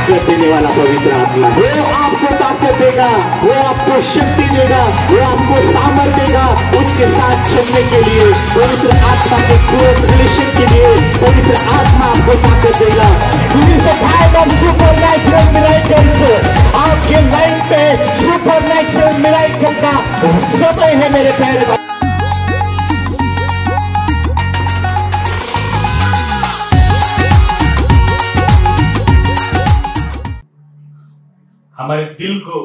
ताकत देने वाला पवित्र आत्मा, वो आपको ताकत देगा, वो आपको शक्ति देगा, वो आपको सामर्थ्य देगा उसके साथ चलने के लिए। पवित्र आत्मा के क्लोज रिलेशन के लिए पवित्र आत्मा आपको ताकत देगा। सुपरनैचुरल मिरेकल्स, आपके लाइफ पे सुपरनैचुरल मिरेकल का समय है मेरे प्यारे। हमारे दिल को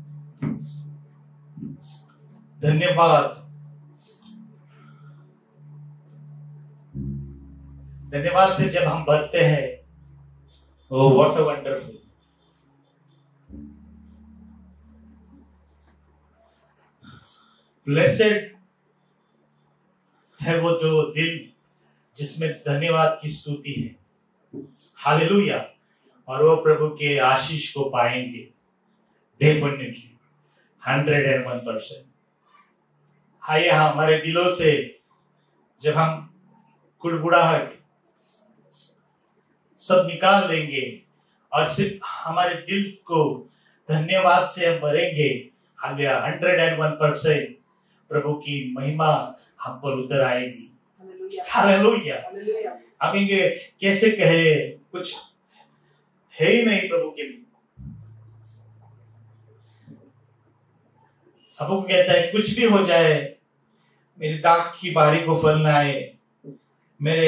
धन्यवाद से जब हम भरते हैं, oh what a wonderful. Blessed है वो जो दिल जिसमें धन्यवाद की स्तुति है। हालेलुया। और वो प्रभु के आशीष को पाएंगे डेफिनेटली 101%। आइए हमारे दिलों से जब हम कुड़कुड़ाहट सब निकाल देंगे और सिर्फ हमारे दिल को धन्यवाद से हम भरेंगे, 101% प्रभु की महिमा हम पर उतर आएगी। हालेलुया। अब इनके कैसे कहे, कुछ है ही नहीं प्रभु के लिए। प्रभु कहता है कुछ भी हो जाए, मेरी दाग की बारी को फल न आए, मेरे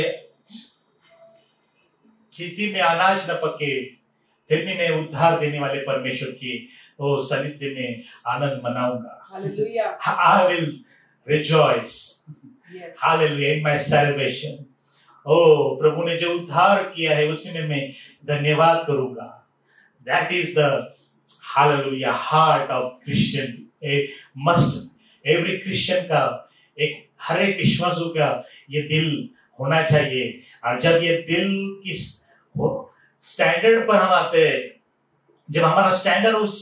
खेती में अनाज न पके, फिर भी मैं उद्धार देने वाले परमेश्वर की वो सानिध्य में आनंद मनाऊंगा। I will rejoice. Hallelujah in my salvation. ओ प्रभु ने जो उद्धार किया है उसी में मैं धन्यवाद करूंगा। That is the hallelujah heart of Christian. एक मस्ट एवरी क्रिश्चियन का, एक हर एक विश्वासु का ये दिल होना चाहिए। और जब ये दिल की स्टैंडर्ड पर हम आते हैं, जब हमारा स्टैंडर्ड उस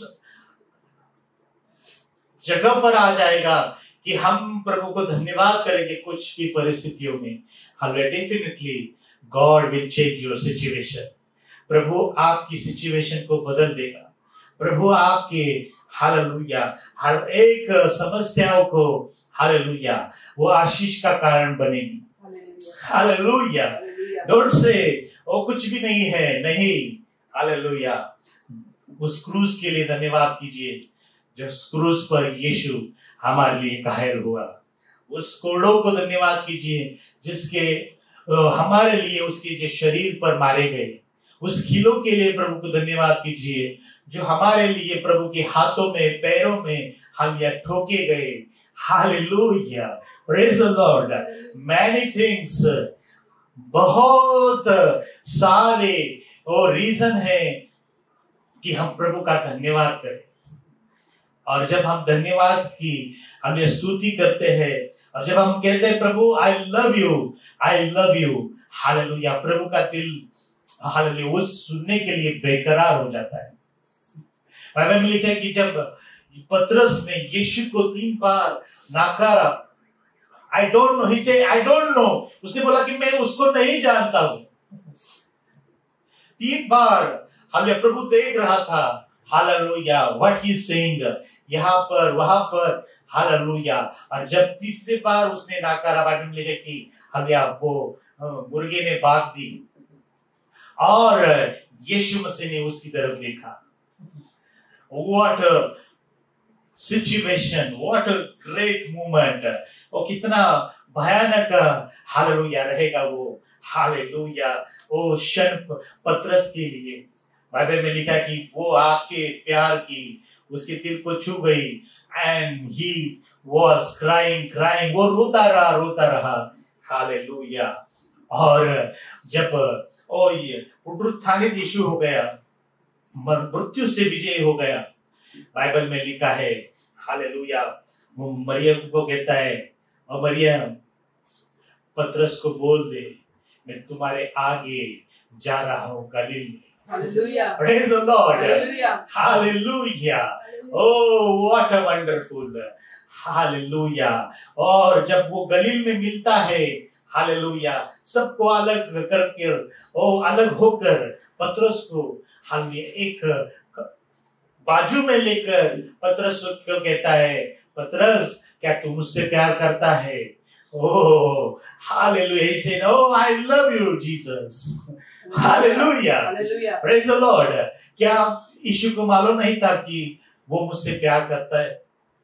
जगह पर आ जाएगा कि हम प्रभु को धन्यवाद करेंगे कुछ भी परिस्थितियों में, definitely God will change your situation. प्रभु आपकी सिचुएशन को बदल देगा। प्रभु आपके हालेलुया हर एक समस्याओं को हालेलुया वो आशीष का कारण बनेगी। हालेलुया। डोंट से वो कुछ भी नहीं है, नहीं। हालेलुया। उस क्रूज के लिए धन्यवाद कीजिए जो क्रूज पर यीशु हमारे लिए घायल हुआ। उस कोड़ों को धन्यवाद कीजिए जिसके हमारे लिए उसके जो शरीर पर मारे गए। उस खिलों के लिए प्रभु को धन्यवाद कीजिए जो हमारे लिए प्रभु के हाथों में पैरों में हम या ठोके गए। Hallelujah. Praise the Lord. Many things, बहुत सारे और रीजन है कि हम प्रभु का धन्यवाद करें। और जब हम धन्यवाद की हम स्तुति करते हैं और जब हम कहते हैं प्रभु I love you, I love you, hallelujah, प्रभु का दिल हालेलुया वो सुनने के लिए बेकरार हो जाता है। बाइबल में लिखा है कि जब पतरस ने यीशु को 3 बार नकारा, आई डोंट नो, ही से आई डोंट नो, उसने बोला कि मैं उसको नहीं जानता हूं। 3 बार हालेलुया प्रभु देख रहा था। Hallelujah what he is saying, यहाँ पर वहां पर, हालेलुया। और जब तीसरी बार उसने नकारा, बाइबल में लिखा कि हालेलुया वो मुर्गे ने बाग दी और यीशु मसीह ने उसकी तरफ देखा। What a situation, what a great moment। और कितना भयानक हालेलुया रहेगा वो, हालेलुया वो क्षण पतरस के लिए। बाइबल में लिखा कि वो आपके प्यार की उसके दिल को छू गई एंड ही वाज क्राइंग, वो रोता रहा। हालेलुया। और जब पुनरुत्थानित यीशु हो गया, मृत्यु से विजय हो गया, बाइबल में लिखा है हालेलुया वो मरियम को कहता है, और मरियम पतरस को बोल दे मैं तुम्हारे आगे जा रहा हूँ गलील में। Hallelujah. Praise the Lord. Hallelujah. Hallelujah. Oh, what a wonderful. Hallelujah. और जब वो गलील में मिलता है, हालेलुया, सबको अलग करके अलग होकर पतरस को हालेलुया एक बाजू में लेकर पतरस को कहता है, पतरस क्या तू मुझसे प्यार करता है? Oh hallelujah, he said, oh I love you Jesus, hallelujah, praise the Lord। क्या यीशु को मालूम नहीं था कि वो मुझसे प्यार करता है?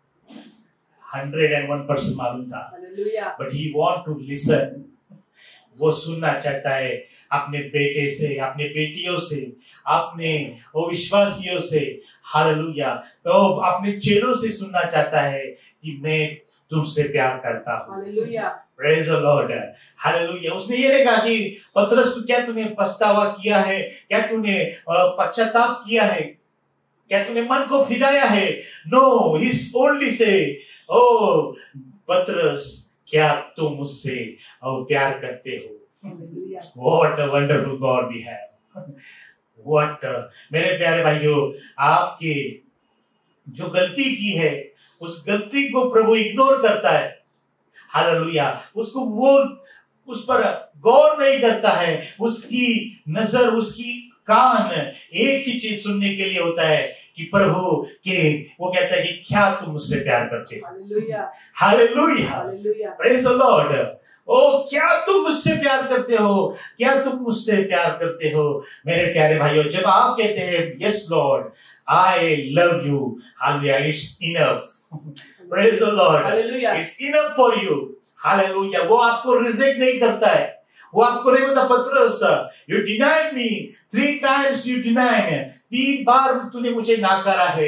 101% मालूम था, but he want to listen। वो सुनना चाहता है अपने बेटे से, अपने बेटियों से, अपने वो विश्वासियों से, हालेलुया, तो अपने चेलों से सुनना चाहता है कि मैं तुमसे प्यार करता हूँ। Hallelujah, praise the Lord, hallelujah. उसने ये नहीं कहा कि पतरस क्या तूने पछतावा किया है, क्या तूने पश्चाताप किया है, क्या तूने मन को फिराया है? नो, ही ओनली से, ओ पतरस क्या तुम मुझसे प्यार करते हो? What a wonderful God we have। What मेरे प्यारे भाइयों, आपके जो गलती की है उस गलती को प्रभु इग्नोर करता है। हालेलुया, उसको वो उस पर गौर नहीं करता है। उसकी नजर, उसकी कान एक ही चीज सुनने के लिए होता है कि प्रभु के वो कहता है कि क्या तुम मुझसे प्यार करते हो? Hallelujah, hallelujah, praise the Lord. Oh क्या तुम मुझसे प्यार करते हो? क्या तुम मुझसे प्यार करते हो? मेरे प्यारे भाइयों, जब आप कहते हैं yes Lord I love you, hallelujah, it's enough, praise the Lord, it's enough for you. Hallelujah, वो आपको रिजेक्ट नहीं करता है। वो आपको नहीं बोलता पतरस you denied me 3 times, you denied, 3 बार तूने मुझे नकारा है।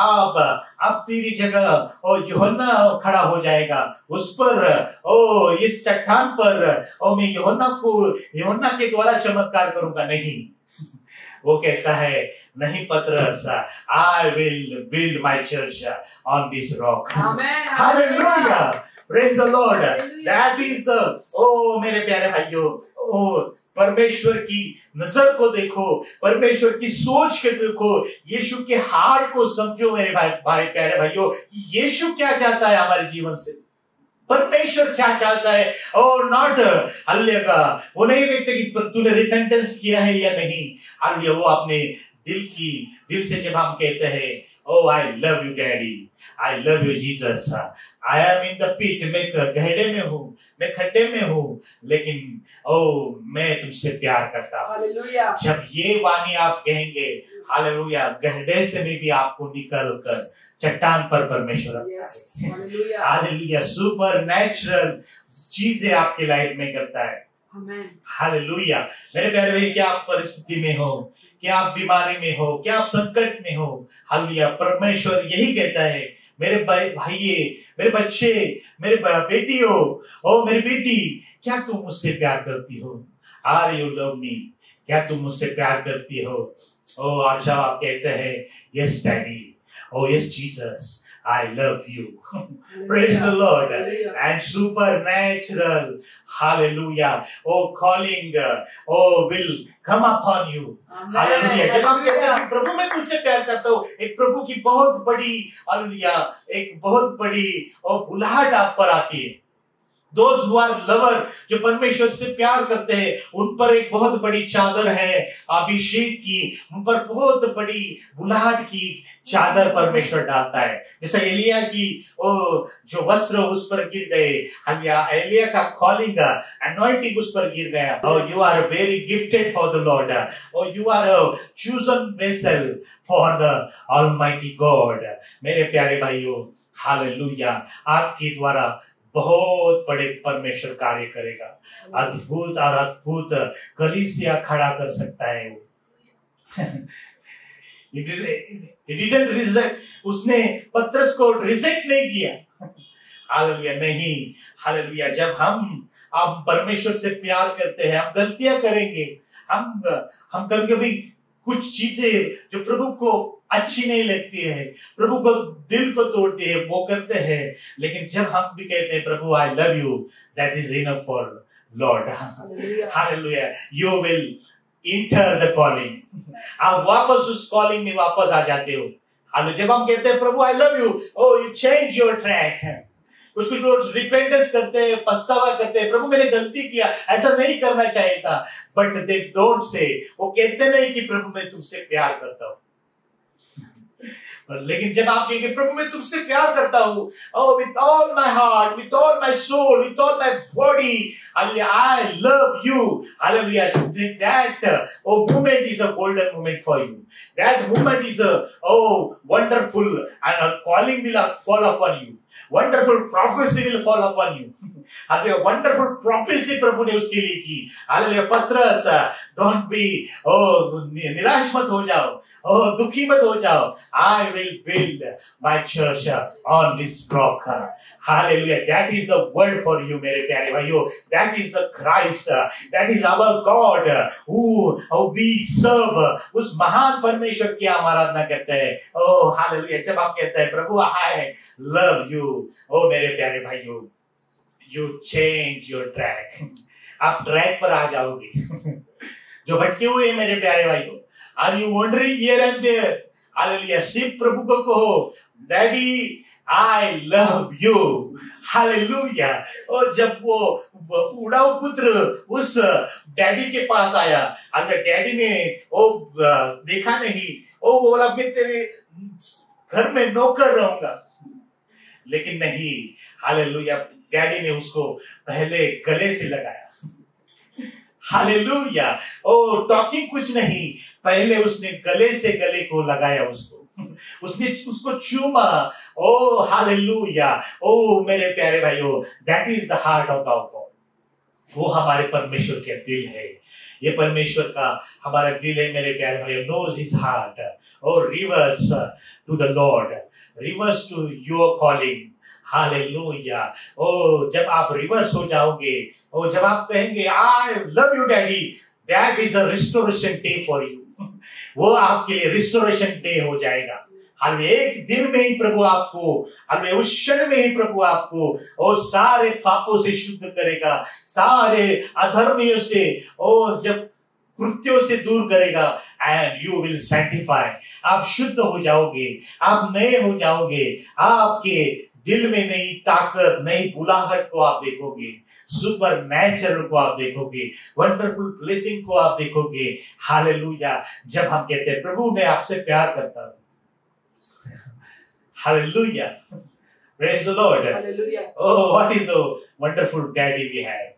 अब तेरी जगह ओ यूहन्ना खड़ा हो जाएगा उस पर, ओ इस चट्टान पर, ओ मैं यूहन्ना के द्वारा चमत्कार करूंगा। नहीं, वो कहता है नहीं पतरस, I will build my church on this rock. Hallelujah, praise the Lord. That is oh मेरे प्यारे भाइयों, ओ परमेश्वर की नजर को देखो, परमेश्वर की सोच के देखो, यीशु के हार्ट को समझो मेरे भाई प्यारे भाइयों। यीशु क्या चाहता है हमारे जीवन से, परमेश्वर क्या चाहता है, और नॉट हालेलुया वो नहीं देखते कि तूने रिपेंटेंस किया है या नहीं। हालेलुया, वो अपने दिल से जब हम कहते हैं Oh, I love you, Daddy. I love you, Jesus. I am in the pit. मैं गहरे में हूँ, मैं खड्डे में हूँ, लेकिन मैं तुमसे प्यार करता हूँ। हालेलुया। जब ये वाणी आप कहेंगे, हालेलुया, गहरे से भी आपको निकल कर चट्टान पर परमेश्वर, हालेलुया, सुपर नेचुरल चीजें आपके लाइफ में करता है। हालेलुया। मेरे प्यारे भाई, क्या आप परिस्थिति में हो, क्या आप बीमारी में हो, क्या आप संकट में हो, हालेलुया, परमेश्वर यही कहता है मेरे भाई, मेरे बच्चे, मेरे बेटियों, ओ मेरी बेटी, क्या तुम मुझसे प्यार करती हो? Are you love me? क्या तुम मुझसे प्यार करती हो? ओ आज जब आप कहते हैं yes daddy, oh yes Jesus, I love you। Praise the Lord। And supernatural, hallelujah, oh calling, oh will come upon you। Hallelujah। जब हम कहते हैं प्रभु मैं तुझसे प्यार करता हूँ, एक प्रभु की बहुत बड़ी, हालेलुया, एक बहुत बड़ी और बुलाहट आप पर आती है। Those who are lover, जो परमेश्वर से प्यार करते हैं, उन पर एक बहुत बड़ी चादर है अभिषेक की, उन पर बहुत बड़ी बुलाहट की चादर परमेश्वर डालता है। जैसा एलिया की जो वस्त्र उस पर गिर गए, एलिया का कॉलिंग अनॉइंटिंग उस पर गिर गया। और you are very gifted for the Lord, और you are a chosen vessel for the almighty God. मेरे प्यारे भाइयों, हालेलुया, आपके द्वारा बहुत बड़े परमेश्वर कार्य करेगा। अद्भुत और अद्भुत कलीसिया खड़ा कर सकता है वो। उसने पतरस को रिजेक्ट नहीं किया। हालेलुया, नहीं, हालेलुया। जब हम परमेश्वर से प्यार करते हैं, हम गलतियां करेंगे, हम कभी कभी कुछ चीजें जो प्रभु को अच्छी नहीं लगती है, प्रभु को दिल को तोड़ती है, वो करते हैं। लेकिन जब हम भी कहते हैं प्रभु I love you, that is enough for Lord. Hallelujah, you will enter the calling. आप वापस उस कॉलिंग में वापस आ जाते हो। हालेलुया, जब हम कहते हैं प्रभु I love you, oh you change your track, कुछ कुछ लोग रिपेंटेंस करते हैं, पछतावा करते हैं, प्रभु मैंने गलती किया, ऐसा नहीं करना चाहिए था, बट दे डोंट से, वो कहते नहीं कि प्रभु मैं तुमसे प्यार करता हूं। लेकिन जब आप कहेंगे प्रभु मैं तुमसे प्यार करता हूं, oh with all my heart, with all my soul, with all my body, hallelujah, I love you, hallelujah, that moment is a golden moment for you. That moment is a wonderful, and a calling will fall upon you. Wonderful prophecy will fall upon you. Hallelujah, wonderful prophecy प्रभु ने उसके लिए की। Hallelujah, पत्रस don't be, निराश मत हो जाओ, दुखी मत हो जाओ। I will build my church on this rock. Hallelujah, that is the word for you मेरे प्यारे भाइयों। That is the Christ, that is our God who we serve. उस महान परमेश्वर की हम आराधना करते हैं। ओ हालेलुया, जब आप कहते हैं प्रभु आई लव यू, ओ मेरे प्यारे भाइयों, You change your track. आप ट्रैक पर आ जाओगे। जो भटके हुए हैं मेरे प्यारे भाइयों, Are you wandering here and there? Hallelujah, सिर्फ प्रभु को कहो daddy I love you. Hallelujah. और जब वो उड़ाऊ पुत्र उस डैडी के पास आया, अगर डैडी ने वो देखा नहीं, वो बोला मैं तेरे घर में नौकर रहूंगा, लेकिन नहीं। हालेलुया, डैडी ने उसको पहले गले से लगाया। हालेलुया, ओ टॉकिंग कुछ नहीं, पहले उसने गले से गले को लगाया, उसने उसको चूमा। ओ हालेलुया, ओ मेरे प्यारे भाइयों, that is the heart of our God. वो हमारे परमेश्वर के दिल है। ये परमेश्वर का हमारा दिल है मेरे प्यारे भाइयों। Knows his heart. Oh reverse to the Lord, reverse to your calling. Hallelujah, oh जब आप रिवर्स हो जाओगे, ओ जब आप कहेंगे I love you daddy, that is a restoration day for you. वो आपके लिए रिस्टोरेशन डे हो जाएगा। हालेलुया, एक दिन में ही प्रभु आपको, हालेलुया, उस क्षण में ही प्रभु आपको और सारे पापों से शुद्ध करेगा, सारे अधर्मियों से और जब कृत्यों से दूर करेगा। एंड यू विल सैंटिफाई, आप शुद्ध हो जाओगे, आप नए हो जाओगे। आपके दिल में नई ताकत, नई बुलाहट को आप देखोगे, सुपर नेचुरल को आप देखोगे, वंडरफुल ब्लेसिंग को आप देखोगे। हालेलुया, जब हम कहते हैं प्रभु मैं आपसे प्यार करता हूं। Hallelujah, praise the Lord. Hallelujah, oh what is the wonderful daddy we have.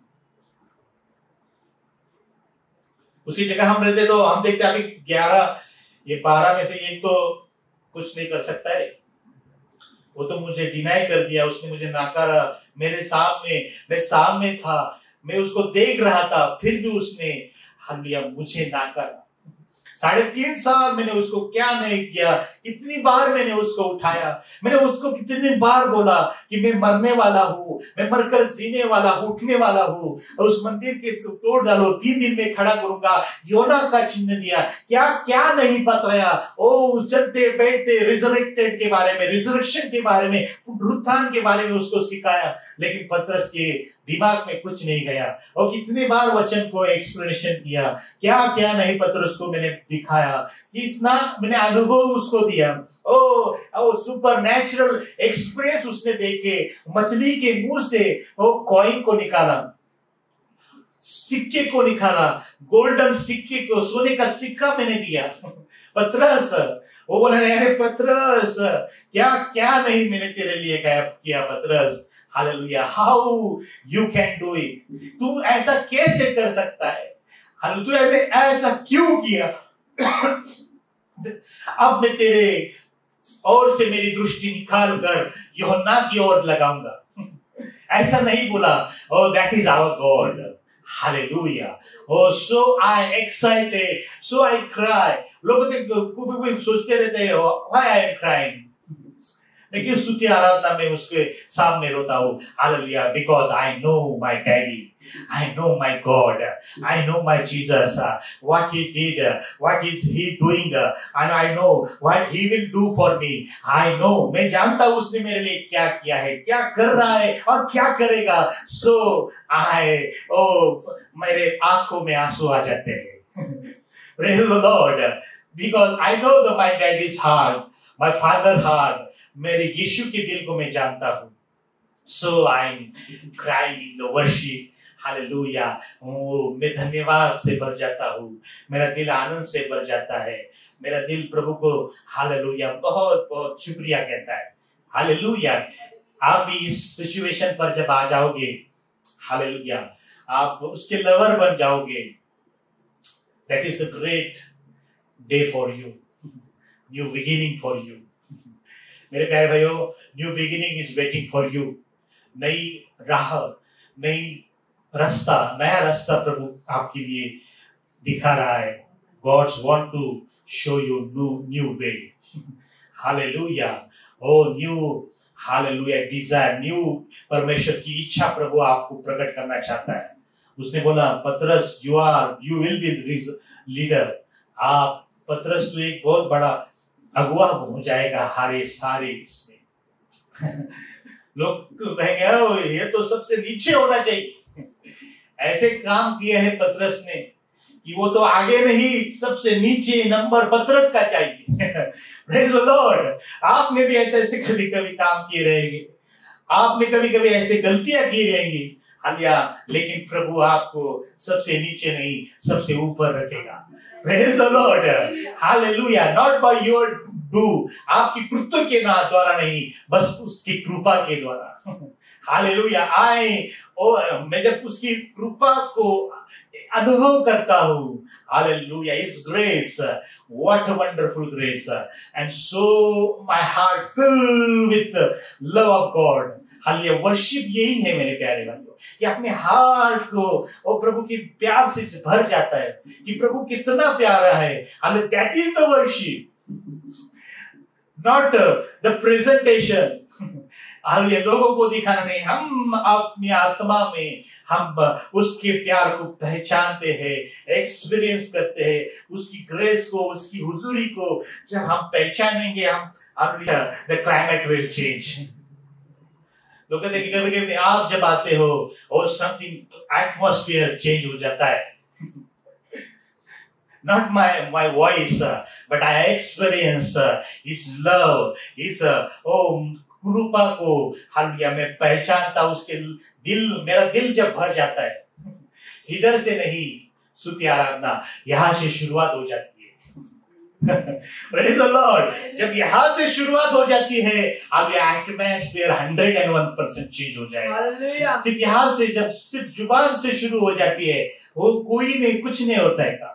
उसी जगह हम रहते तो हम देखते अभी 11 ये 12 में से एक तो कुछ नहीं कर सकता है, वो तो मुझे डिनाई कर दिया, उसने मुझे नाकारा, मेरे सामने, मैं सामने था, मैं उसको देख रहा था, फिर भी उसने हालेलुया मुझे नाकारा। 3.5 साल मैंने उसको क्या नहीं किया, कितनी बार मैंने उसको उठाया, मैंने उसको कितनी बार बोला कि मैं मरने वाला हूँ, मैं मरकर जीने वाला हूँ, उठने वाला हूँ, और उस मंदिर के तोड़ डालो, 3 दिन में खड़ा करूंगा, योना का चिन्ह दिया, क्या क्या नहीं बताया। ओ चलते बैठते रिजरेक्टेड के बारे में, रिजरेक्शन के बारे में, पुनरुत्थान के बारे में उसको सिखाया, लेकिन पतरस के दिमाग में कुछ नहीं गया। और कितनी बार वचन को एक्सप्लेनेशन किया, क्या क्या नहीं पतरस को मैंने दिखाया, कितना मैंने अनुभव उसको दिया। ओ सुपर नेचुरल एक्सप्रेस उसने देखे, मछली के मुंह से वो कॉइन को निकाला, सिक्के को निकाला, गोल्डन सिक्के को, सोने का सिक्का मैंने दिया। पतरस वो बोला अरे पतरस क्या क्या नहीं मैंने तेरे लिए किया पतरस। Hallelujah, how you can do it, तू ऐसा कैसे कर सकता है, हालेलुया तूने ऐसा क्यों किया। अब मैं तेरे और से मेरी दृष्टि निकाल कर यूहन्ना की ओर लगाऊंगा। ऐसा नहीं बोला। Oh that is our God. Hallelujah. Oh so I excited, so I cry. लोग सोचते रहते हैं व्हाई आई एम क्राइंग, मैं क्यों स्तुति आराधना में उसके सामने रोता हूँ। Hallelujah, because I know my daddy, I know my God, I know my Jesus, what he did, what is he doing, and I know what he will do for me. I know, मैं जानता हूँ उसने मेरे लिए क्या किया है, क्या कर रहा है और क्या करेगा। So मेरे आंखों में आंसू आ जाते हैं। Praise the Lord, because I know that my daddy's heart, my father's heart, मेरे यीशु के दिल को मैं जानता हूँ। So I'm crying in the worship. Hallelujah. मैं धन्यवाद से भर जाता हूँ, मेरा दिल आनंद से भर जाता है, मेरा दिल प्रभु को हालेलुया बहुत बहुत शुक्रिया कहता है। हालेलुया। आप भी इस सिचुएशन पर जब आ जाओगे, हालेलुया, आप उसके लवर बन जाओगे। That is the great day for you, new beginning for you। मेरे प्यारे भाइयों, new beginning is waiting for you. नई राह, नई रास्ता, नया रास्ता प्रभु आपके लिए दिखा रहा है। God's want to show you new way। Hallelujah. Oh new, hallelujah, desire, new परमेश्वर की इच्छा प्रभु आपको प्रकट करना चाहता है। उसने बोला, पतरस यू विल बी लीडर। आप पतरस तो एक बहुत बड़ा अगुवा हो जाएगा हारे सारे इसमें। लोग तो कहेंगे ये तो सबसे नीचे होना चाहिए। ऐसे काम किया है पतरस ने कि वो तो आगे नहीं, सबसे नीचे नंबर पतरस का चाहिए। Praise the Lord. आपने भी ऐसे कभी कभी काम किए रहेंगे, आपने कभी कभी ऐसे गलतियां की रहेंगी, हालिया, लेकिन प्रभु आपको सबसे नीचे नहीं, सबसे ऊपर रखेगा। Praise the Lord. Hallelujah. Not by your do, आपकी कृत्य के द्वारा नहीं, बस उसकी कृपा के द्वारा। हालेलुया। मैं जब उसकी कृपा को अनुभव करता हूँ, हालेलुया, इस grace, what a wonderful grace, and so my heart filled with love of God. Hallelujah. Worship यही है मेरे प्यारे भाइयों, कि अपने हार्ट को और प्रभु के प्यार से भर जाता है कि प्रभु कितना प्यारा है। Hallelujah. That is the worship, not the presentation. Hallelujah. लोगों को दिखाना नहीं, हम अपनी आत्मा में हम उसके प्यार को पहचानते हैं, एक्सपीरियंस करते हैं, उसकी ग्रेस को, उसकी हुजूरी को जब हम पहचानेंगे, द क्लाइमेट विल चेंज। लोग कहते हैं कि कभी कभी आप जब आते हो और समथिंग, एटमॉस्फेयर चेंज हो जाता है। Not my voice, but I experience His love, His कृपा को। हालेलुया। मैं पहचानता उसके दिल, मेरा दिल जब भर जाता है, इधर से नहीं, स्तुति आराधना यहाँ से शुरुआत हो जाती है। Praise the Lord। जब यहाँ से शुरुआत हो जाती है, अब ये एटमॉस्फेयर 101% चेंज हो जाएगा। सिर्फ यहाँ से, जब सिर्फ जुबान से शुरू हो जाती है, वो कोई नहीं, कुछ नहीं होता है।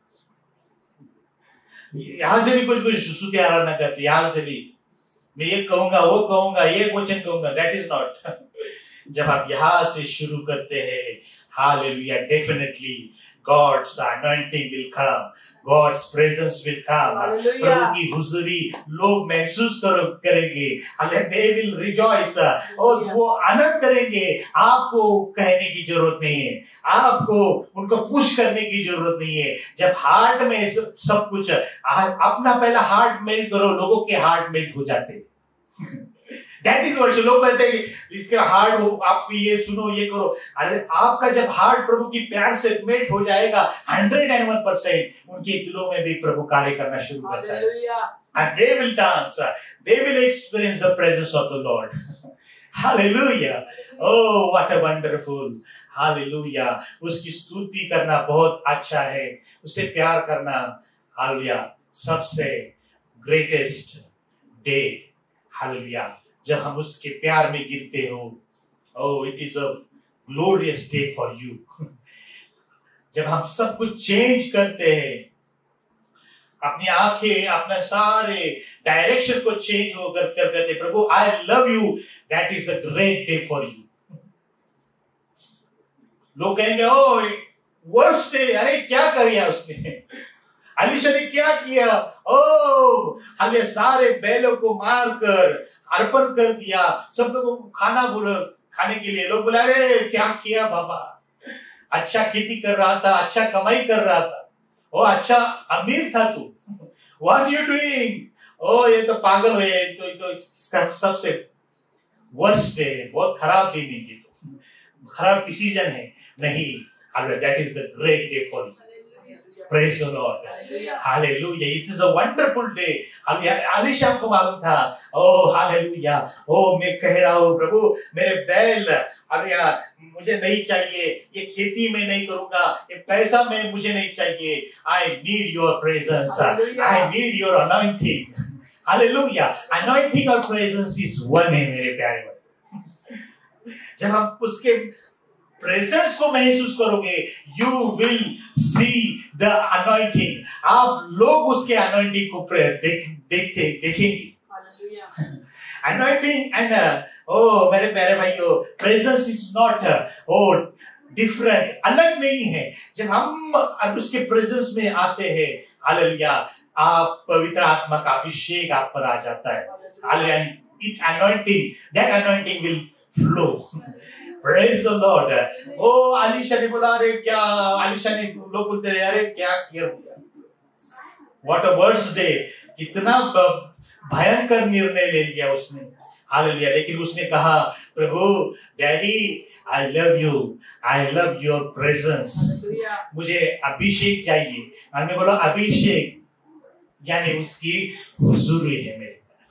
यहाँ से भी कुछ स्तुति आराधना करती, यहाँ से भी मैं ये कहूंगा, वो कहूंगा, ये वचन कहूंगा, दैट इज नॉट। जब आप यहाँ से शुरू करते हैं, hallelujah, definitely God's anointing will come, God's presence will come। प्रभु की हुजूरी लोग महसूस करेंगे, they will rejoice, और वो आनंद करेंगे। आपको कहने की जरूरत नहीं है, आपको उनको पुश करने की जरूरत नहीं है। जब हार्ट में सब कुछ, अपना पहला हार्ट मेल्ट करो, लोगों के हार्ट मेल्ट हो जाते हैं। That is worship। लोग कहते हैं कि इसका हार्ट हो, आप ये सुनो, ये करो। अरे आपका जब हार्ट प्रभु की प्यार से मेल्ट हो जाएगा, 101%, उनके दिलों में भी प्रभु कार्य करना शुरू करता है। And they will dance, they will experience the presence of the Lord। Hallelujah। Oh, what a wonderful, hallelujah। उसकी स्तुति करना बहुत अच्छा है, उससे प्यार करना, हालेलुया, सबसे ग्रेटेस्ट डे, हालेलुया, जब हम उसके प्यार में गिरते हो। Oh, it is a glorious day for you. जब हम सब कुछ चेंज करते हैं, अपनी आंखें, अपना सारे डायरेक्शन को चेंज होकर करते, प्रभु I love you, that is a great day for you. लोग कहेंगे ओह वर्स्ट डे, अरे क्या कर दिया उसने, अलीशा ने क्या किया, ओह हमने सारे बैलों को मारकर अर्पण कर दिया, सब लोगों को खाने के लिए। लोग बोले अरे क्या किया बाबा, अच्छा खेती कर रहा था, अच्छा कमाई कर रहा था, ओ अच्छा अमीर था तू, व्हाट यू डूइंग, ओ ये तो पागल है, तो इसका सबसे वर्स्ट डे, बहुत खराब दिन है, ये तो खराब डिसीजन है। नहीं, that is the great day for you. Praise the Lord. Hallelujah. It is a wonderful day. अब आलिशा को मालूम था, ओह हालेलुया, ओह मैं कह रहा हूँ प्रभु मेरे बैल अब यार मुझे नहीं चाहिए, ये खेती में नहीं करूंगा, ये पैसा में मुझे नहीं चाहिए. I need your presence. I need your anointing. Hallelujah. Anointing or presence is one है मेरे प्यारे भाई. जब हम उसके प्रेजेंस को महसूस करोगे, you will see the anointing. आप लोग उसके अनॉइंटिंग को देखेंगे. अनॉइंटिंग एंड ओ मेरे प्यारे भाइयों, प्रेजेंस इज नॉट डिफरेंट, अलग नहीं है. जब हम उसके प्रेजेंस में आते हैं, हालेलुया, आप पवित्र आत्मा का अभिषेक आप पर आ जाता है. Hallelujah. It anointing, that anointing will flow. Praise the Lord. Oh आलिशा ने बोला, अरे क्या, आलिशा ने लोग बोलते रहे, अरे क्या किया, What a worse day. कितना भयंकर निर्णय ले लिया उसने. हालेलुया. लेकिन उसने कहा, प्रभु daddy I love you, I love your presence. मुझे अभिषेक चाहिए. और मैं बोला अभिषेक यानी उसकी हुजूरी है मेरे,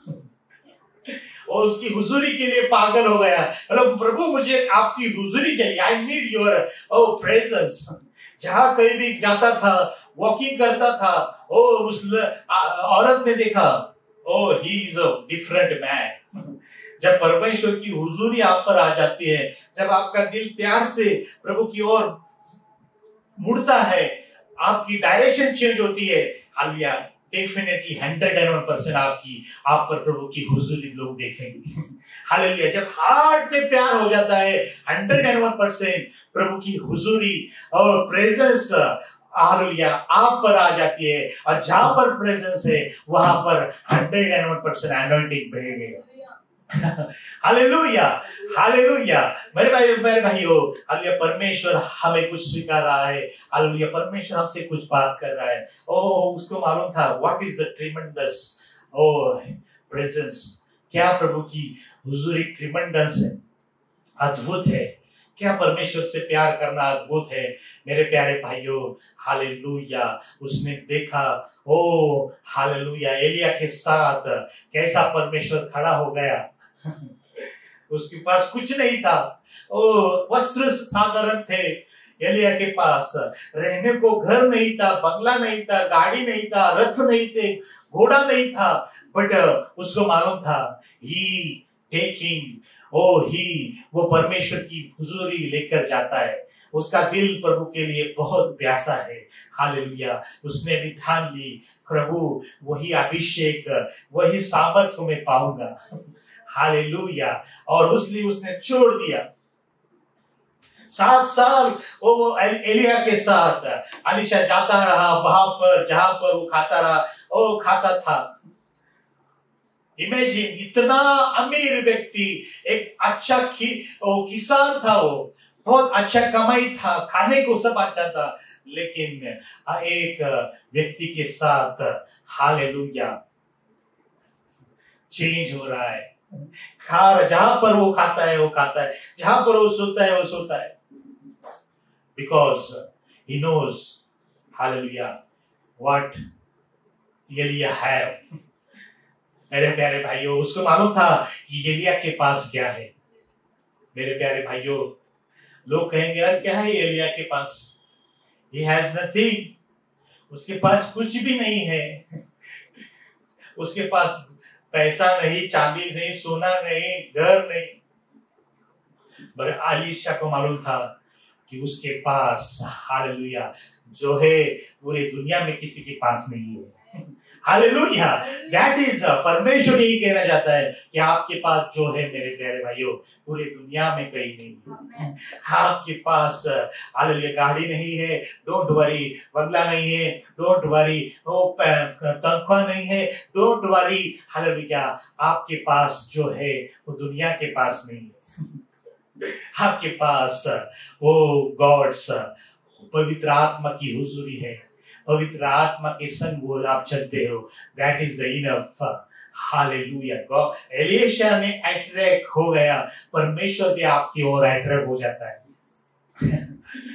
और उसकी हुजूरी के लिए पागल हो गया. मतलब प्रभु मुझे आपकी हुजूरी चाहिए. I need your presence. जहां कहीं भी जाता था, वॉकिंग करता था, उस औरत ने देखा, he is a different man. जब परमेश्वर की हुजूरी आप पर आ जाती है, जब आपका दिल प्यार से प्रभु की ओर मुड़ता है, आपकी डायरेक्शन चेंज होती है. हालेलुया. डेफिनेटली 101% आप पर प्रभु की हुजूरी लोग देखेंगे. हालेलुया. जब हार्ट में प्यार हो जाता है, 101% प्रभु की हुजूरी और प्रेजेंस हालेलुया आप पर आ जाती है. और जहां पर प्रेजेंस है वहां पर 101% एनॉइंटिंग बहेगी. हालेलुया. हालेलुया. मेरे भाइयों, हालेलुया, परमेश्वर हमें कुछ सिखा रहा है. हालेलुया. परमेश्वर हमसे कुछ बात कर रहा है. उसको मालूम था what is the tremendous presence. क्या प्रभु की हुजूरी ट्रिमेंडस है, अद्भुत है. क्या परमेश्वर से प्यार करना अद्भुत है मेरे प्यारे भाइयों. हालेलुया. उसने देखा, हालेलुया, एलिया के साथ कैसा परमेश्वर खड़ा हो गया. उसके पास कुछ नहीं था, वस्त्र साधारण थे. एलिया के पास रहने को घर नहीं था, बंगला नहीं था, गाड़ी नहीं था, रथ नहीं थे, घोड़ा नहीं था. बट उसको मालूम था वो परमेश्वर की हुजूरी लेकर जाता है. उसका दिल प्रभु के लिए बहुत प्यासा है. हालेलुया. उसने भी ठान ली, प्रभु वही अभिषेक, वही सामर्थ को मैं पाऊंगा. हालेलुया. और इसलिए उसने छोड़ दिया. 7 साल वो एलिया के साथ अलीशा जाता रहा, वहां पर जहां पर वो खाता रहा, खाता था. इमेजिन, इतना अमीर व्यक्ति, एक अच्छा किसान था, वो बहुत अच्छा कमाई था, खाने को सब अच्छा था. लेकिन एक व्यक्ति के साथ हालेलुया चेंज हो रहा है. जहां पर वो खाता है वो खाता है, जहां पर वो सोता है वो सोता है. Because he knows hallelujah what Elijah have. मेरे प्यारे भाइयों, उसको मालूम था कि एलिया के पास क्या है. मेरे प्यारे भाइयों, लोग कहेंगे यार क्या है एलिया के पास, he has nothing. उसके पास कुछ भी नहीं है. उसके पास पैसा नहीं, चांदी नहीं, सोना नहीं, घर नहीं. पर अलीशा को मालूम था कि उसके पास हालेलुया जो है पूरी दुनिया में किसी के पास नहीं है. हालेलुया. दैट इज परमेश्वर यही कहना चाहता है कि आपके पास जो है मेरे प्यारे भाइयों पूरी दुनिया में कहीं नहीं है. आपके पास हालेलुया गाड़ी नहीं है, डोंट वरी. बंगला नहीं है, डोंट वरी. तनख्वाह नहीं है, डोंट वरी. हालेलुया. आपके पास जो है वो दुनिया के पास नहीं है. आपके पास वो गॉड्स पवित्र आत्मा की हुजूरी है. पवित्र आत्मा के संग वो आप चलते हो. That is the enough. Hallelujah. Elisha ने अट्रैक्ट हो गया, परमेश्वर भी आपकी ओर अट्रैक्ट हो जाता है.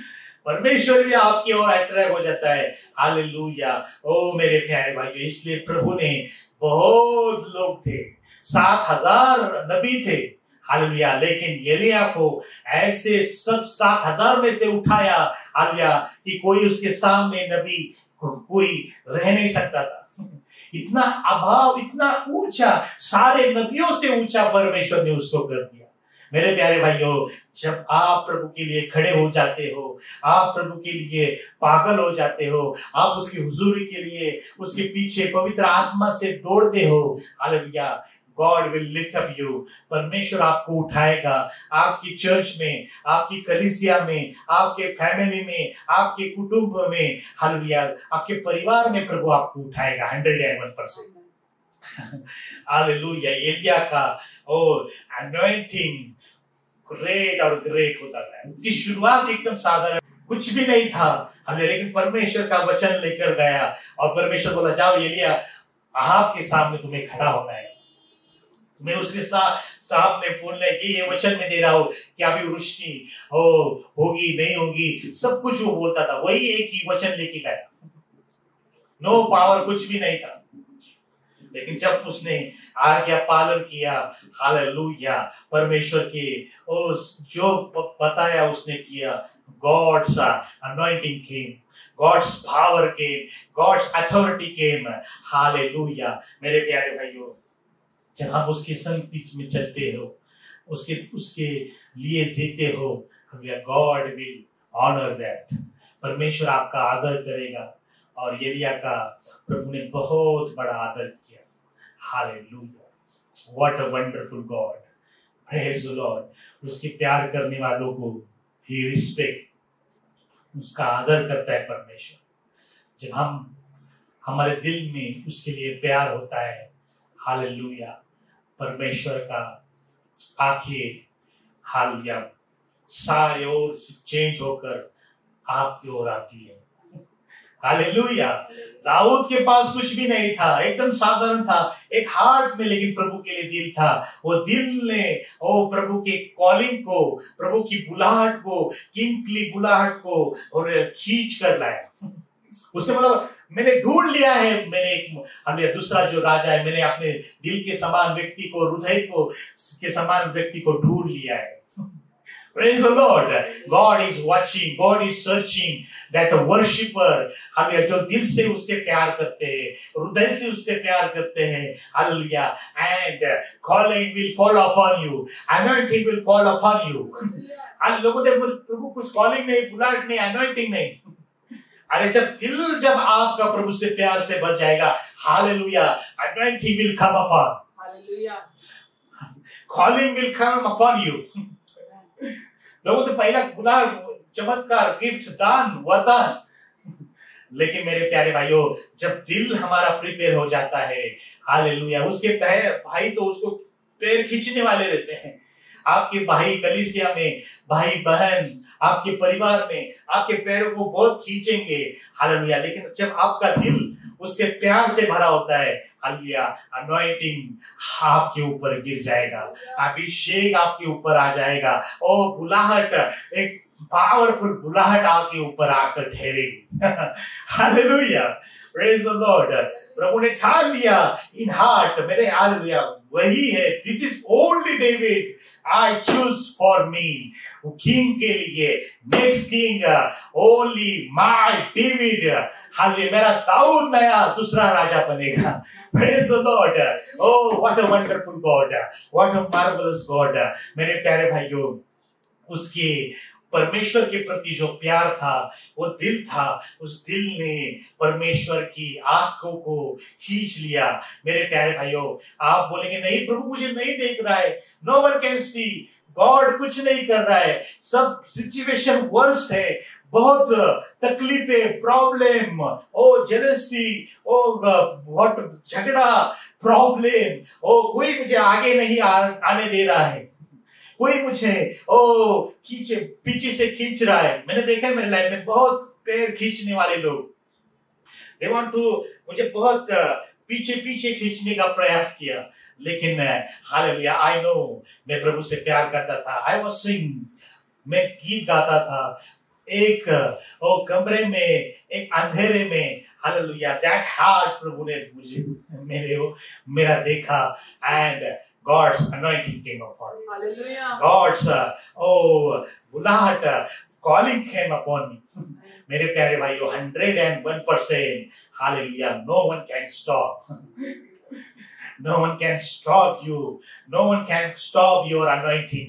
परमेश्वर भी आपकी ओर अट्रैक्ट हो जाता है। हालेलुया। ओ मेरे प्यारे भाइयों, इसलिए प्रभु ने बहुत लोग थे, 7,000 नबी थे। हालेलुया। लेकिन एलिया को ऐसे सब 7,000 में से उठाया, हालेलुया, कि कोई उसके सामने नबी कोई रह नहीं सकता था। इतना अभाव, इतना ऊंचा, सारे नबियों से ऊंचा परमेश्वर ने उसको कर दिया। मेरे प्यारे भाइयों, जब आप प्रभु के लिए खड़े हो जाते हो, आप प्रभु के लिए पागल हो जाते हो, आप उसकी हुजूरी के लिए उसके पीछे पवित्र आत्मा से दौड़ते हो, hallelujah, God will lift up you. परमेश्वर आपको उठाएगा। आपकी चर्च में, आपकी कलीसिया में, आपके फैमिली में, आपके कुटुंब में, हालेलुया, आपके परिवार में प्रभु आपको उठाएगा 101%। हालेलुया। एलिया का और अनॉइंटिंग ग्रेट और ग्रेट होता है। उनकी शुरुआत एकदम साधारण, कुछ भी नहीं था, लेकिन परमेश्वर का वचन लेकर गया और परमेश्वर बोला, जाओ एलिया, अहाब के सामने तुम्हें खड़ा होना है। मैं उसके सामने बोलने की ये वचन में दे रहा हूं कि अभी वृष्टि होगी नहीं होगी, सब कुछ वो बोलता था, वही एक ही वचन लेके गया। नो पावर, कुछ भी नहीं था। लेकिन जब उसने आज्ञा पालन किया, हालेलुया, परमेश्वर के जो बताया उसने किया, God's anointing came, God's power came, God's authority came. Hallelujah. मेरे प्यारे भाइयों, जब हम उसकी संगति में चलते हो, उसके लिए जीते हो, गॉड विल ऑनर दैट। परमेश्वर आपका आदर करेगा। और एलिया का प्रभु ने बहुत बड़ा आदर किया। Hallelujah. What a wonderful God, praise the Lord. उसके प्यार करने वालों को ही रिस्पेक्ट, उसका आदर करता है परमेश्वर। जब हमारे दिल में उसके लिए प्यार होता है, हालेलुया, परमेश्वर का आंखें, हालेलुया, सारे ओर से चेंज होकर आपकी ओर आती है। हालेलुया। दाऊद के पास कुछ भी नहीं था, एकदम साधारण था, एक हार्ट में, लेकिन प्रभु के लिए दिल था। वो दिल ने प्रभु के कॉलिंग को, प्रभु की बुलाहट को, किंगली बुलाहट को और खींच कर लाया। उसने बोला, मैंने ढूंढ लिया है, हमने दूसरा जो राजा है, मैंने अपने दिल के समान व्यक्ति को, हृदय को के समान व्यक्ति को ढूंढ लिया है। Praise the Lord. God is watching, God is searching that a worshipper, hallelujah, जो दिल से उससे प्यार करते हैं, हृदय से उससे प्यार करते हैं, hallelujah, and calling will fall upon you, anointing will fall upon you. लोगों ने प्रभु कुछ कॉलिंग नहीं, बुलाहट नहीं, anointing नहीं। अरे जब आपका प्रभु से प्यार से भर जाएगा, hallelujah, anointing will come upon, hallelujah, calling will come upon you। लोगों तो पहला गुलाब, चमत्कार, गिफ्ट, दान, वरदान। लेकिन मेरे प्यारे भाइयों, जब दिल हमारा प्रिपेयर हो जाता है, हालेलुया, उसके भाई तो उसको पैर खींचने वाले रहते हैं। आपके भाई कलीसिया में, भाई बहन आपके परिवार में आपके पैरों को बहुत खींचेंगे, हालेलुया। लेकिन जब आपका दिल उससे प्यार से भरा होता है, हालेलुया, अनॉइंटिंग आपके ऊपर गिर जाएगा, अभिषेक आपके ऊपर आ जाएगा, और बुलाहट, एक पावरफुल बुलाहट आपके ऊपर आकर ठहरेगी। Hallelujah, praise the Lord. प्रभु ने ठान लिया इन हार्ट, मेरे, हालेलुया, वही है, this is only David I choose for me. King के लिए, next king only my David, hallelujah, मेरा दाऊद नया दूसरा राजा बनेगा। Praise the Lord. Oh what a wonderful God, what a marvellous God. मेरे प्यारे भाइयों, उसके परमेश्वर के प्रति जो प्यार था, वो दिल था, उस दिल ने परमेश्वर की आंखों को खींच लिया। मेरे प्यारे भाइयों, आप बोलेंगे नहीं प्रभु मुझे नहीं देख रहा है, no one can see, God कुछ नहीं कर रहा है, सब सिचुएशन वर्स्ट है, बहुत तकलीफें, प्रॉब्लम, ओ जेलसी, ओ बहुत झगड़ा, प्रॉब्लम, ओ कोई मुझे आगे नहीं आने दे रहा है, कोई मुझे पीछे से खींच रहा है। मैंने देखा है मेरे लाइफ में बहुत पैर खींचने वाले लोग, दे वांट टू, मुझे बहुत पीछे खींचने का प्रयास किया। लेकिन हालेलुया, आई नो, मैं प्रभु से प्यार करता था, आई वाज सिंग, मैं गीत गाता था, एक कमरे में, एक अंधेरे में, हालेलुया, दैट हार्ट प्रभु ने मुझे मेरा देखा, and God's anointing came upon me. Hallelujah. God's बुलाहट, calling came upon me. मेरे प्यारे भाइयों, 101%, hallelujah, no one can stop. No one can stop you. No one can stop your anointing.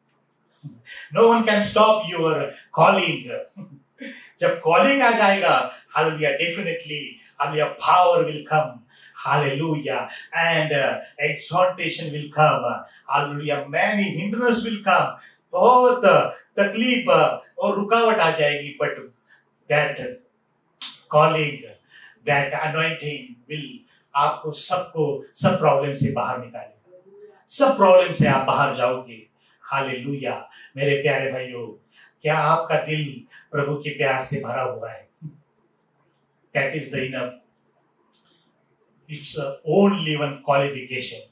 No one can stop your calling. जब calling आ जाएगा, hallelujah, definitely, hallelujah, power will come. Hallelujah. And exhortation will come. Hallelujah. Many hindrances will come. बहुत तकलीफ और रुकावट आ जाएगी, but that calling, that anointing will आपको सब प्रॉब्लम से बाहर निकालेगा। सब प्रॉब्लम से आप बाहर जाओगे। हालेलुया। मेरे प्यारे भाइयों, क्या आपका दिल प्रभु के प्यार से भरा हुआ है? That is the enough. It's only one qualification.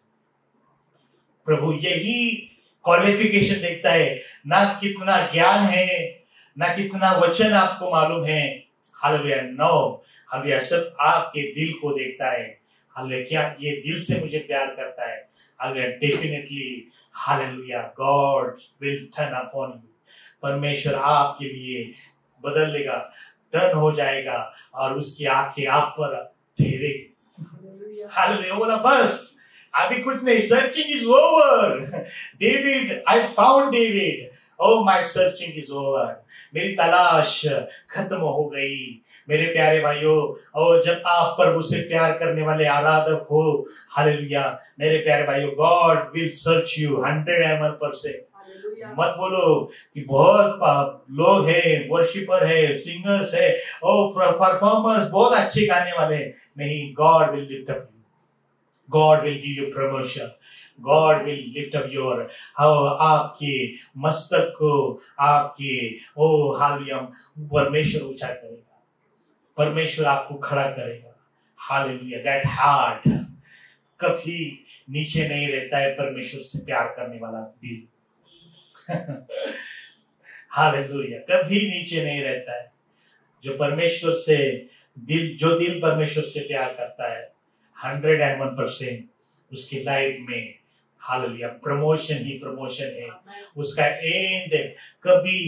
प्रभु यही क्वालिफिकेशन देखता है, ना कितना ज्ञान है, ना कितना वचन आपको मालूम है। हालेलुया। नो, हालेलुया, सब आपके दिल को देखता है। हालेलुया, क्या ये दिल से मुझे प्यार करता है? Hallelujah, definitely, hallelujah, God will turn upon you. परमेश्वर आपके लिए बदल लेगा, टर्न हो जाएगा और उसकी आंखें आप पर ठहरेगी। हालेलुया। बोला बस अभी कुछ नहीं, searching is over. David, I found David. Oh my searching is over. मेरी तलाश खत्म हो गई। मेरे प्यारे भाइयों, और जब आप प्रभु से प्यार करने वाले आराधक हो, हालेलुया, मेरे प्यारे भाइयों, गॉड विल सर्च यू 101%। मत बोलो कि बहुत लोग हैं, वर्शिपर है, सिंगर्स है, और परफॉर्मर्स बहुत अच्छे गाने वाले। नहीं, God will lift up you, God will give you promotion, God will lift up your, आपके मस्तक को, आपके हालेलुया, परमेश्वर ऊंचा करेगा, परमेश्वर आपको खड़ा करेगा। हालेलुया। दैट हार्ट कभी नीचे नहीं रहता है, परमेश्वर से प्यार करने वाला दिल। हालेलुया, कभी नीचे नहीं रहता है। जो परमेश्वर से जो दिल परमेश्वर से प्यार करता है, 101% उसकी लाइफ में, हालेलुया, प्रमोशन ही प्रमोशन है। उसका एंड कभी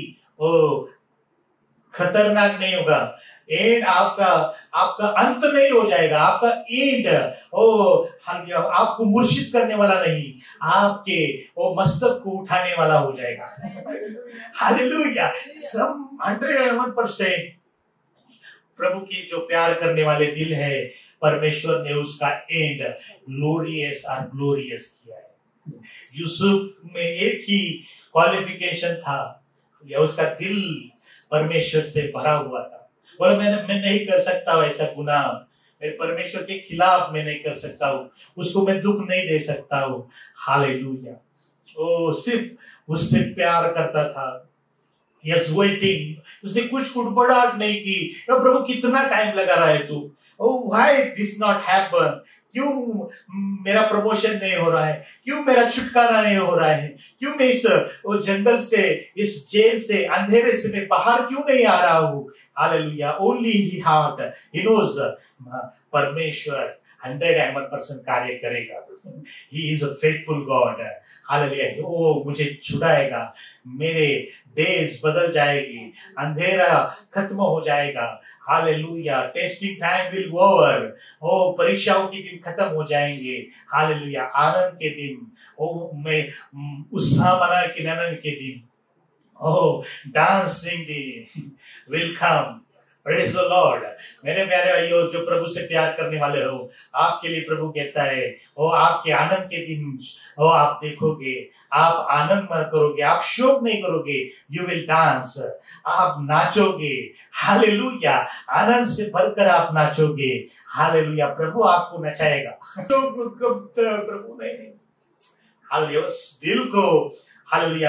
खतरनाक नहीं होगा। एंड आपका अंत नहीं हो जाएगा। आपका एंड हालेलुया, आपको मूर्छित करने वाला नहीं, आपके मस्तक को उठाने वाला हो जाएगा। हालेलुया। सब 101% प्रभु की जो प्यार करने वाले दिल है, परमेश्वर ने उसका एंड ग्लोरियस किया है। यूसुफ में एक ही क्वालिफिकेशन था, या उसका दिल परमेश्वर से भरा हुआ था। बोला मैं नहीं कर सकता ऐसा गुनाह, मैं परमेश्वर के खिलाफ मैं नहीं कर सकता हूँ, उसको मैं दुख नहीं दे सकता हूँ। हालेलुया। सिर्फ उससे प्यार करता था। Yes, waiting. उसने कुछ कुड़बड़ाहट नहीं की। प्रभु कितना टाइम लगा रहा है तू? Why this not happen? क्यों मेरा प्रमोशन नहीं हो रहा है? क्यों मेरा छुटकारा नहीं हो रहा है? क्यों मैं इस जंगल से, इस जेल से, अंधेरे से मैं बाहर क्यों नहीं आ रहा हूँ? Hallelujah. Only he heart, he knows, परमेश्वर 101% कार्य करेगा। He is a faithful God. Hallelujah. वो मुझे छुड़ाएगा, मेरे डेज बदल जाएगी, अंधेरा खत्म हो जाएगा। Hallelujah. Testing time will over. परीक्षाओं के दिन खत्म हो जाएंगे। हालेलुया। आनंद के दिन, मैं उत्साह मना के आनंद के दिन, dancing day will come. Praise the Lord. मेरे प्यारे भाइयों, जो प्रभु से प्यार करने वाले हो, आपके लिए प्रभु कहता है, आपके आनंद के दिन आप देखोगे, आप आनंद मत करोगे, आप शोक नहीं करोगे। यू विल डांस, आप नाचोगे। हालेलुया। आनंद से भरकर आप नाचोगे। हालेलुया। प्रभु आपको नचाएगा। प्रभु नहीं। हालेलुया। दिल को, हालेलुया,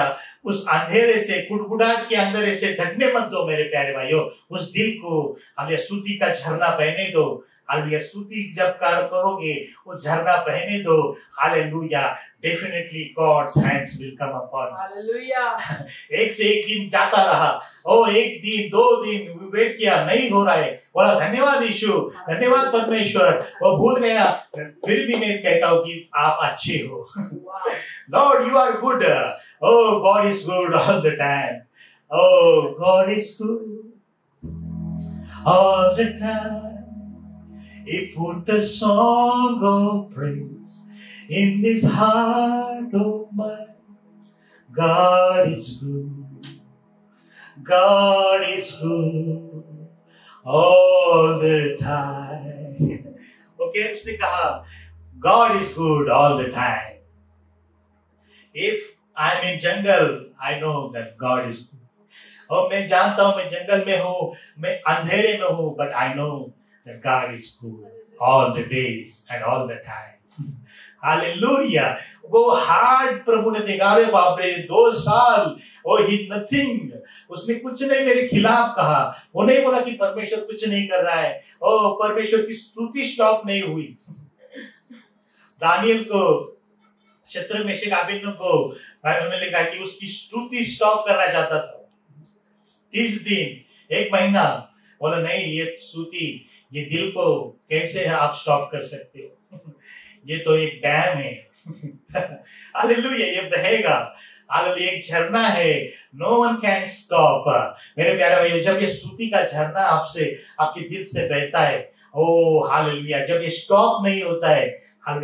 उस अंधेरे से, कुड़कुड़ाहट के अंधेरे से ढकने मत दो मेरे प्यारे भाइयों। उस दिल को हमें स्तुति का झरना बहने दो। हालेलुया, स्तुति जब कार्य करोगे वो झरना बहने दो। Hallelujah, definitely God's hands will come upon. Hallelujah. एक से एक दिन जाता रहा, ओ एक दिन, 2 दिन वेट किया, नहीं हो रहा है, बोला धन्यवाद यीशु, धन्यवाद परमेश्वर, वो भूल गया। फिर भी मैं कहता हूँ कि आप अच्छे हो। Lord you are good, oh God is good all the time, oh God is good all the time. He put a song of praise in this heart of mine. God is good. God is good all the time. Okay, उसने कहा God is good all the time. If I'm in jungle, I know that God is good. और मैं जानता हूँ मैं जंगल में हूँ, मैं अंधेरे में हूँ, but I know that God is good all the days and all the time. Hallelujah. वो हार्ड प्रभु ने देखा, रे बाप रे 2 साल, ओ ही नथिंग, उसने कुछ नहीं मेरे खिलाफ कहा। वो नहीं बोला कि परमेश्वर कुछ नहीं कर रहा है, ओ परमेश्वर की स्तुति स्टॉप नहीं हुई। दानियल को, शत्रु मेशक अबेदनगो को बाइबल में लिखा कि उसकी स्तुति स्टॉप करना चाहता था। 30 दिन, 1 महीना, बोला नहीं, ये स्तुति, ये दिल को कैसे आप स्टॉप कर सकते हो? ये तो एक डैम है। हालेलुया, ये बहेगा। हालेलुया, एक झरना है, नो वन कैन स्टॉप। मेरे प्यारे भाइयों, जब ये स्तुति का झरना आपसे, आपके दिल से बहता है, ओ हालेलुया, जब ये स्टॉप नहीं होता है,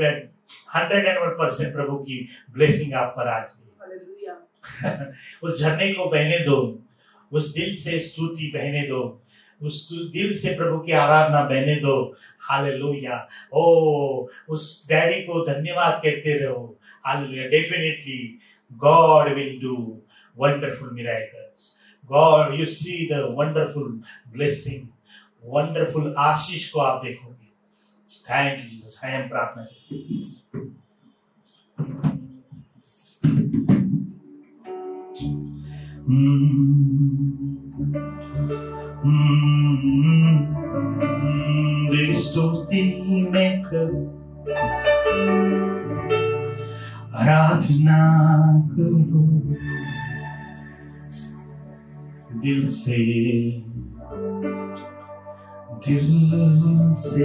101% प्रभु की ब्लेसिंग आप पर आ जाए। उस झरने को बहने दो, उस दिल से स्तुति बहने दो, उस दिल से प्रभु की आराधना बहने दो। हालेलुया, ओ उस डैडी को धन्यवाद कहते रहो। Hallelujah, definitely God will do wonderful miracles. God, you see the wonderful blessing, wonderful आशीष को आप देखोगे। Thank you Jesus. हम प्रार्थना करते स्तुति में करूं, आराधना करूं दिल से, दिल से।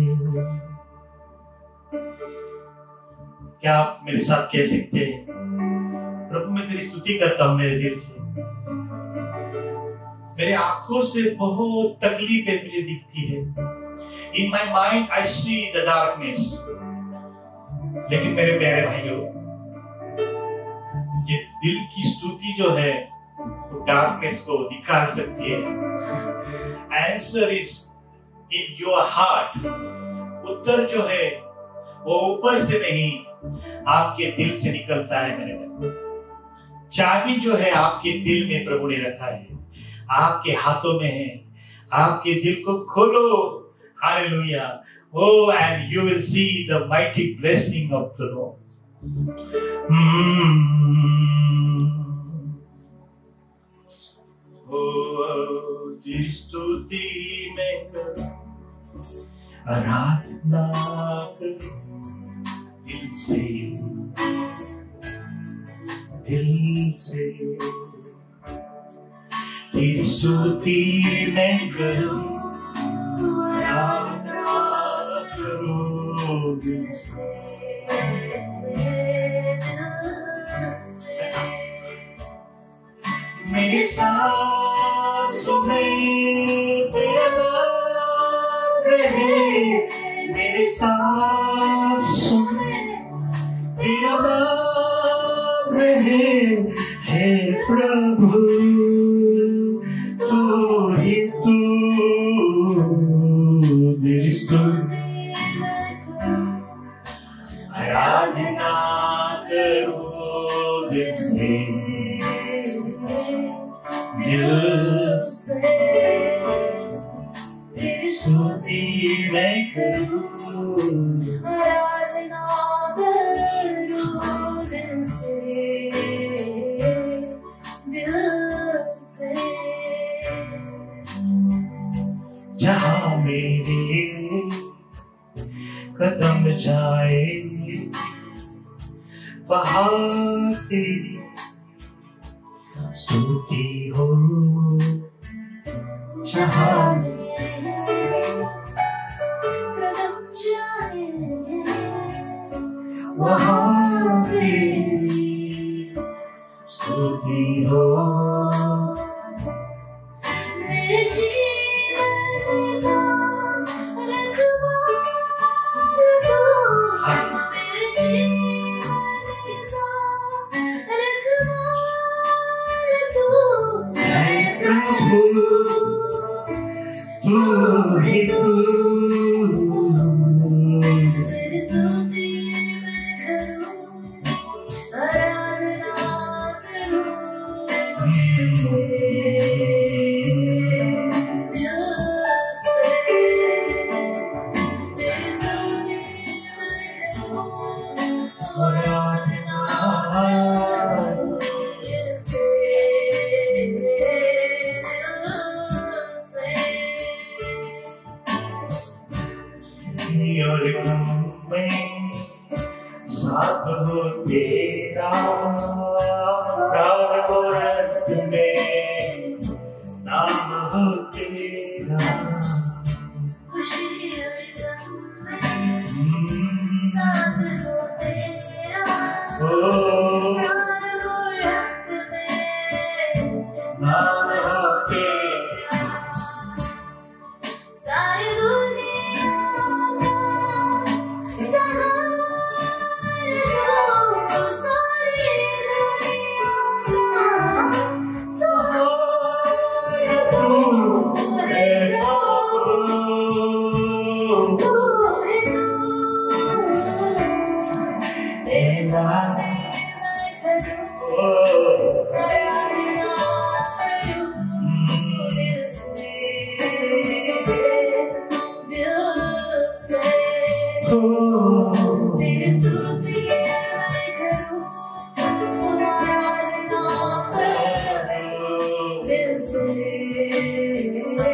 क्या आप मेरे साथ कह सकते हैं, प्रभु मैं तेरी स्तुति करता हूं मेरे दिल से। मेरे आंखों से बहुत तकलीफें मुझे दिखती है। In my mind I see the darkness. लेकिन मेरे प्यारे भाइयों, ये दिल की स्तुति जो है वो डार्कनेस को निकाल सकती है। Answer is in your heart. उत्तर जो है वो ऊपर से नहीं, आपके दिल से निकलता है। मेरे भाई, चाबी जो है आपके दिल में प्रभु ने रखा है, आपके हाथों में है। आपके दिल को खोलो। Hallelujah. Oh, and you will see the mighty blessing of the Lord. Oh, तेरी स्तुति में करूं, आराधना करूं दिल से, दिल से। तेरी स्तुति में करूं, मेरी सांसों में तेरा नाम रहे, मेरी सांसों में तेरा नाम रहे। हे प्रभु तू ही तू, तेरी स्तुति आराधना करो दिल से, दिल से। तेरी स्तुति मैं करूं, आराधना करूं दिल से, जहां मेरे कदम जाए वहां तेरी स्तुति हो। जहां कदम जाए वहां तेरी स्तुति हो। मेरे जीवन का रखवाला तू, मेरे जीवन का रखवाला तू है प्रभु, तू ही तू। तेरी स्तुति मैं करूं, आराधना करूं, साथ हो तेरा प्राण को रक्त में, नाम हो तेरा खुशी और गम में साथ हो तेरा, ओ प्राण को रक्त में नाम हो तेरा। सारी दुनिया का सहारा तू, सारी दुनिया का सहारा तू है प्रभु, तू है तू। तेरे साथ मैं करूं, आराधना करूं दिल से, दिल से। तेरी स्तुति मैं करूं, आराधना करूं दिल से, दिल से।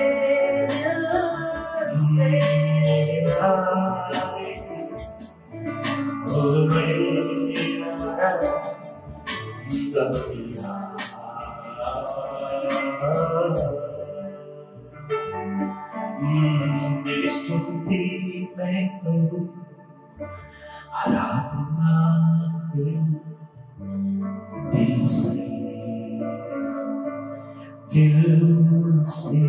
मेरी स्तुति मैं करूं, आराधना करूं दिल से, दिल से।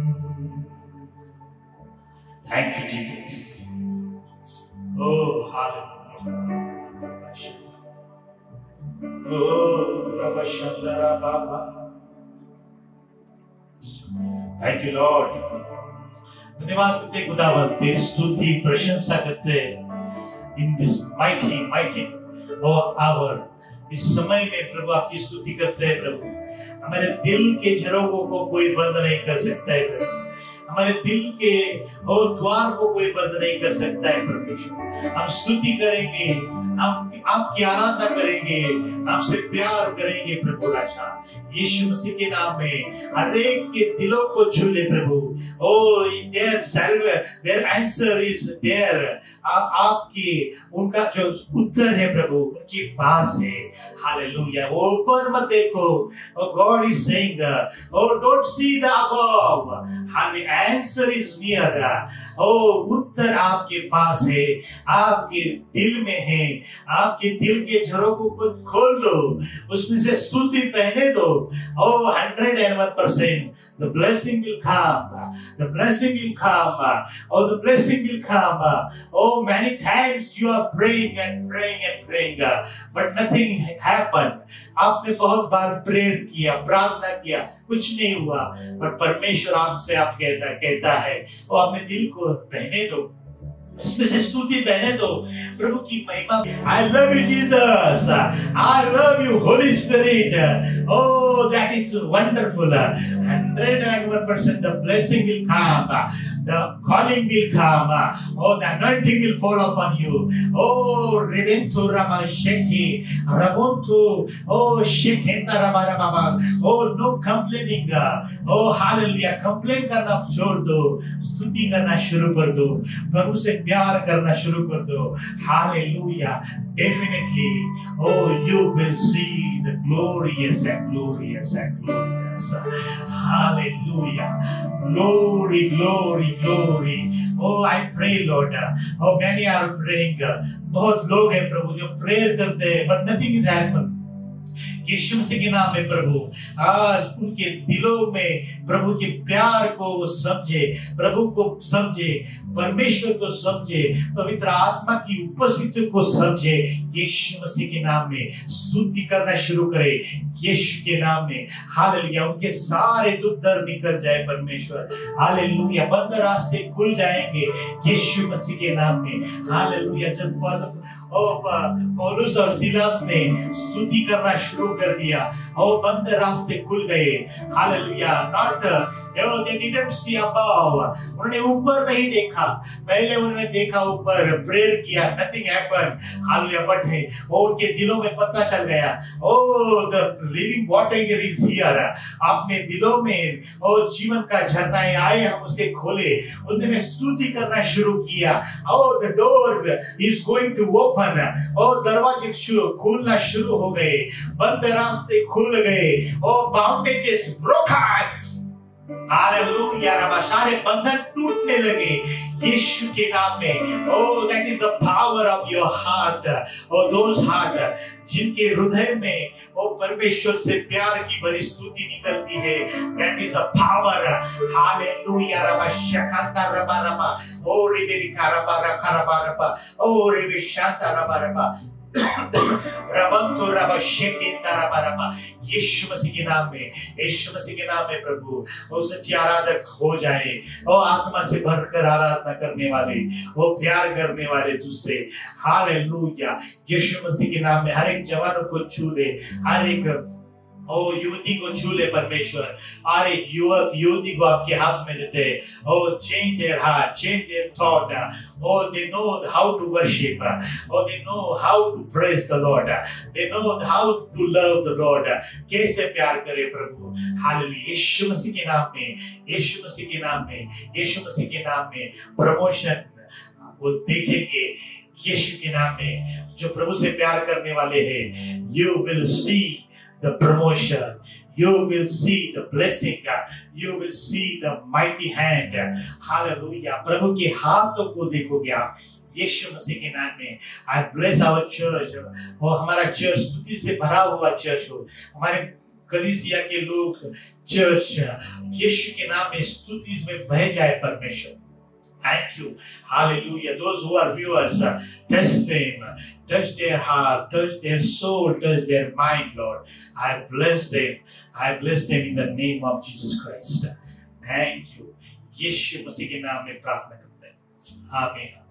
Thank you, Jesus. Oh, hallelujah. Oh, Rabba Shandara Baba. Thank you, Lord. धन्यवाद करते खुदावंद, तेरी स्तुति प्रशंसा करते in this mighty hour, इस समय में प्रभु आपकी स्तुति करते हैं प्रभु। हमारे दिल के झरोखों को कोई बंद नहीं कर सकता है प्रभु, हमारे दिल के और द्वार को कोई बंद नहीं कर सकता है परमेश्वर। हम स्तुति करेंगे, हम आपकी आराधना करेंगे, आपसे प्यार करेंगे प्रभु राजा। यीशु मसीह के नाम में हर एक के दिलों को छू ले प्रभु। Oh there answer is there, आपकी उनका जो उत्तर है प्रभु उनके पास है। हालेलुया। वो ऊपर मत देखो, God is saying, oh don't see the above, hallelujah, answer is near. Oh उत्तर आपके पास है, आपके दिल में है। आपके दिल के झरोखों को खोल दो, उसमें से स्तुति पहने दो। Oh, 101%. The blessing will come. The blessing will come. Oh, the blessing will come. Oh, many times you are praying and praying and praying, but nothing happened. आपने बहुत बार प्रेयर किया, प्रार्थना किया, कुछ नहीं हुआ, पर परमेश्वर आपसे आप कहता है, वो अपने दिल को रहने दो, इसमें से स्तुति बहने दो, प्रभु की महिमा। I love you Jesus, I love you Holy Spirit. Oh, that is wonderful. 101% the blessing will come. the calling will come. Oh, the anointing will fall upon you. Oh, Redentu Ramasheki, Rabuntu, oh, Shekenda Rabarababa. Oh, no complaining. Oh, hallelujah. Complain करना छोड़ दो, स्तुति करना शुरू कर दो, प्रभु से प्यार करना शुरू कर दो. Hallelujah. Definitely, oh, you will see the glorious and glorious and glorious. Hallelujah. Glory, glory, glory. Oh, I pray, Lord. Oh, many are praying. बहुत लोग हैं प्रभु जो प्रेयर करते हैं, but nothing is happened. यीशु मसीह के नाम में प्रभु आज उनके दिलों में प्रभु के प्यार को वो समझे, प्रभु को समझे, परमेश्वर को समझे, पवित्र आत्मा की उपस्थिति को समझे. यीशु मसीह के नाम में स्तुति करना शुरू करे. यीशु के नाम में हालेलुया. उनके सारे दुख दर्द निकल जाए परमेश्वर. हालेलुया. बंद रास्ते खुल जाएंगे यीशु मसीह के नाम में. हालेलुया. जब पौलुस और सिलास ने स्तुति करना शुरू कर दिया और बंद रास्ते खुल गए. Hallelujah. Not they didn't see above. उन्होंने ऊपर नहीं देखा, पहले उन्होंने देखा ऊपर, प्रेयर किया, nothing happened. हालेलुया. बट है और उनके दिलों में पता चल गया, oh, the living water is here. अपने दिलों में और जीवन का झरना आए, हम उसे खोले. उन्होंने स्तुति करना शुरू किया. oh, the door is going to open. और दरवाजे खुलना शुरू हो गए, बंद रास्ते खुल गए, और बाउंडेजेस ब्रोकन. हालेलुया. सारे बंधन टूटने लगे यीशु के नाम में. oh, that is the power of your heart. और those heart जिनके हृदय में वो परमेश्वर से प्यार की बड़ी स्तुति निकलती है, that is the power. Hallelujah. रबा शकांता रबा रबा, ओ रिबेरिका रबा रखा रबा रबा, ओ रिबे शांता रबा रबा, रबंतो रबा शेकेंदा रबा रबा. यीशु मसीह के नाम में, यीशु मसीह के नाम में प्रभु वो सच्चे आराधक हो जाए, वो आत्मा से भरकर आराधना करने वाले, वो प्यार करने वाले दूसरे. हालेलुया. यीशु मसीह के नाम में हर एक जवान को छू ले, हर एक ओ युवती को छू ले परमेश्वर, हर एक युवक युवती को आपके हाथ में देते. ओ change their heart, change their thought. Oh, they know how to worship. Oh, they know how to praise the Lord. They know how to love the Lord. कैसे प्यार करे प्रभु. हालेलुया. यीशु मसीह के नाम में, यीशु मसीह के नाम में, यीशु मसीह के नाम में प्रमोशन वो देखेंगे यीशु के नाम में. जो प्रभु से प्यार करने वाले हैं, you will see the promotion, you will see the blessing, you will see the mighty hand. Hallelujah. प्रभु के हाथों को देखोगे आप यीशु मसीह के नाम में. I bless our church. और हमारा चर्च स्तुति से भरा हुआ चर्च हो, हमारे कलीसिया के लोग चर्च यीशु के नाम में स्तुति में बह जाए परमेश्वर. Thank you. Hallelujah. Those who are viewers, touch them, touch their heart, touch their soul, touch their mind, Lord. I bless them. I bless them in the name of Jesus Christ. Thank you. यीशु मसीह के नाम में प्रार्थना करते हैं. आमीन.